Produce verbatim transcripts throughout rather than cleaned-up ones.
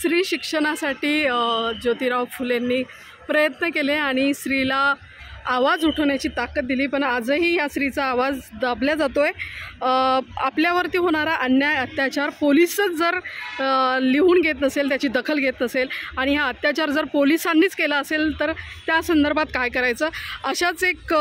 स्त्री शिक्षणासाठी ज्योतिराव फुलेंनी प्रयत्न केले आणि स्त्रीला आवाज उठवण्याची ताकद दिली, पण आजही या स्त्रीचा आवाज दाबला जातो आहे। आपल्यावरती होणारा अन्याय अत्याचार पोलिसच जर लिहून घेत नसेल, त्याची दखल घेत नसेल आणि हा अत्याचार जर पोलिसांनीच केला असेल तर त्या संदर्भात काय करायचं, अशाच एक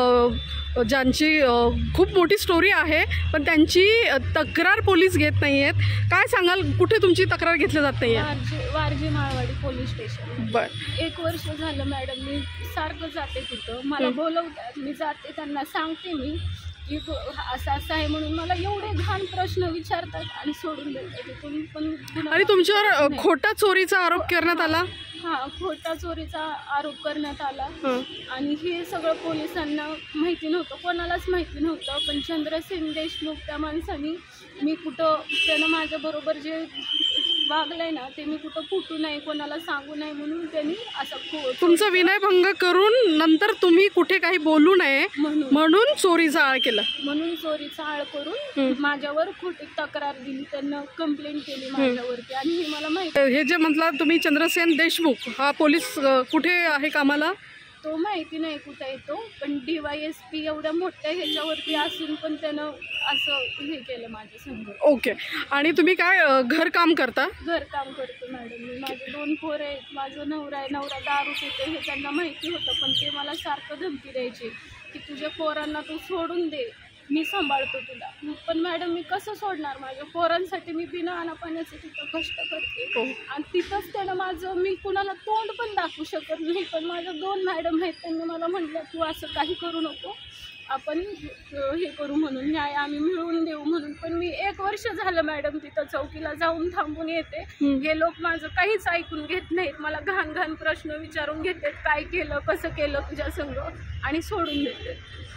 ज्यांची खूप मोठी स्टोरी आहे पण त्यांची तक्रार पोलीस घेत नाही आहेत। काय सांगाल, कुठे तुमची तक्रार घेतली जात नाही आहे? Warje Warje Malwadi police station. बरं, एक वर्ष झालं मॅडम मी सारखं जाते तिथं, मला बोलवतात, मी जाते, त्यांना सांगते मी की असं असं आहे म्हणून। मला एवढे घाण प्रश्न विचारतात आणि सोडून देतात तिथून। पण आणि तुमच्यावर खोटा चोरीचा आरोप करण्यात आला? हां, खोटा चोरीचा आरोप करण्यात आला आणि हे सगळं पोलिसांना माहिती नव्हतं, कोणालाच माहिती नव्हतं। पण चंद्रसेन देशमुख त्या माणसाने, मी कुठं त्यानं माझ्याबरोबर जे वागलंय ना ते मी कुठं फुटू नये, कोणाला सांगू नये म्हणून त्यांनी असं तुमचा विनयभंग करून नंतर तुम्ही कुठे काही बोलू नये म्हणून म्हणून चोरीचा आळ केला, म्हणून चोरीचा आळ करून माझ्यावर खोटी तक्रार दिली, त्यांना कंप्लेंट केली माझ्यावरती। आणि हे मला माहिती, हे जे म्हटलं तुम्ही चंद्रसेन देशमुख हा पोलीस कुठे आहे कामाला? तो माहिती नाही कुठे येतो, पण डी वाय एस पी एवढ्या मोठ्या ह्याच्यावरती असून पण त्यानं असं हे केलं माझ्या संग। ओके, आणि तुम्ही काय घरकाम करता? घरकाम करतो मॅडम मी, माझे दोन पोर आहेत, माझं नवरा आहे, नवरा दारू पितो हे त्यांना माहिती होतं, पण ते मला सारखं धमकी द्यायचे की तुझ्या पोरांना तू सोडून दे, मी सांभाळतो तुला। पण मॅडम मी कसं सोडणार, माझ्या पोरांसाठी मी बिना अनापाण्याचं तिथं कष्ट करते आणि तिथंच त्यानं माझं, मी कुणाला तोंड पण दाखवू शकत नाही, पण माझ्या दोन मॅडम आहेत, त्यांनी मला म्हटलं तू असं काही करू नको, आपण हे करू म्हणून, न्याय आम्ही मिळवून देऊ म्हणून। पण मी एक वर्ष झालं मॅडम तिथं चौकीला जाऊन थांबून येते, हे लोक माझं काहीच ऐकून घेत नाहीत, मला घाण घाण प्रश्न विचारून घेतात, काय केलं, कसं केलं तुझ्या संग, आणि सोडून देते।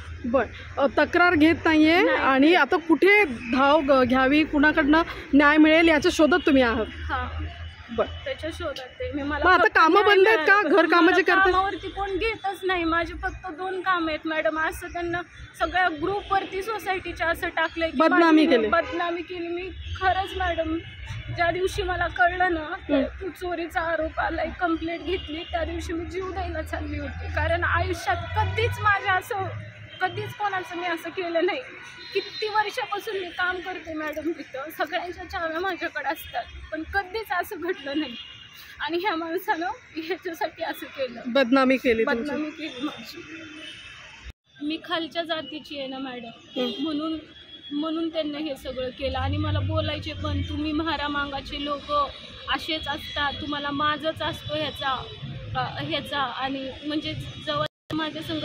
बर, तक्रार घेत नाहीये आणि आता कुठे धाव घ्यावी, कुणाकडनं न्याय मिळेल याच्या शोधात तुम्ही आहात? हां, बर, त्याच्या शोधात आहे मी। मला आता कामं बंद आहेत का? घर कामाचे करतात? कामावरती कोण घेतच नाही, माझे फक्त दोन काम आहेत मॅडम। असं त्यांना सगळ्या ग्रुपवरती सोसायटीच्या असं टाकलंय, बदनामी केली, बदनामी केली मी। खरंच मॅडम, ज्या दिवशी मला कळलं ना तू चोरीचा आरोप आलाय, कंप्लेंट घेतली, त्या दिवशी मी जीव द्यायला चालली होती, कारण आयुष्यात कधीच माझ्या असं कधीच कोणाचं मी असं केलं नाही। किती वर्षापासून मी काम करते मॅडम तिथं, सगळ्यांच्या चाव्या माझ्याकडे असतात, पण कधीच असं घडलं नाही। आणि ह्या माणसानं ह्याच्यासाठी असं केलं, बदनामी केली, बदनामी केली माझी। मी खालच्या जातीची आहे ना मॅडम, म्हणून म्हणून त्यांनी हे सगळं केलं। आणि मला बोलायचे पण, तुम्ही म्हारा मांगाचे लोक असेच असतात, तुम्हाला माझंच असतो ह्याचा ह्याचा आणि म्हणजे जवळ माझ्या संग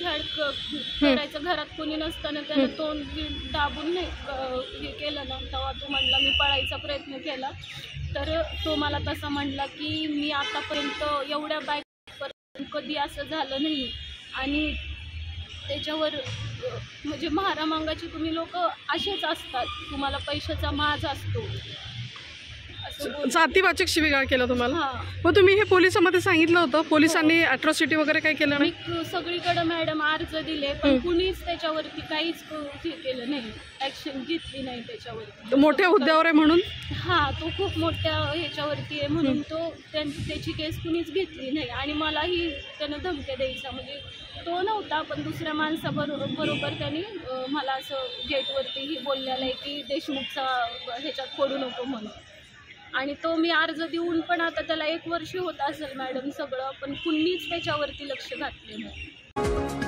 करायचं, घरात कोणी नसताना त्यानं तोंड दाबून नाही हे केलं ना, तेव्हा तो म्हणला, मी पळायचा प्रयत्न केला तर तो मला तसा म्हणला की मी आतापर्यंत एवढ्या बायकांपर्यंत कधी असं झालं नाही, आणि त्याच्यावर म्हणजे म्हारा मांगाचे तुम्ही लोक असेच असतात, तुम्हाला पैशाचा माज असतो, जातीवाचक शिवीगाळ केला तुम्हाला? हां, मग तुम्ही हे पोलिसांमध्ये सांगितलं होतं? पोलिसांनी अट्रॉसिटी वगैरे काही केलं नाही? मी सगळीकडे मॅडम अर्ज दिले, पण कुणीच त्याच्यावरती काहीच हे केलं नाही, ॲक्शन घेतली नाही त्याच्यावरती। मोठ्या हुद्द्यावर आहे म्हणून? हां, तो खूप मोठ्या ह्याच्यावरती आहे म्हणून तो त्याची केस कुणीच घेतली नाही। आणि मलाही त्यानं धमक्या द्यायचा, म्हणजे तो नव्हता पण दुसऱ्या माणसाबरोबर बरोबर त्यांनी मला असं गेटवरतीही बोललेलं आहे की देशमुखचा ह्याच्यात पडू नको म्हणून। आणि तो मी अर्ज देऊन पण आता त्याला एक वर्ष होत असेल मॅडम सगळं, पण कुणीच त्याच्यावरती लक्ष घातले नाही।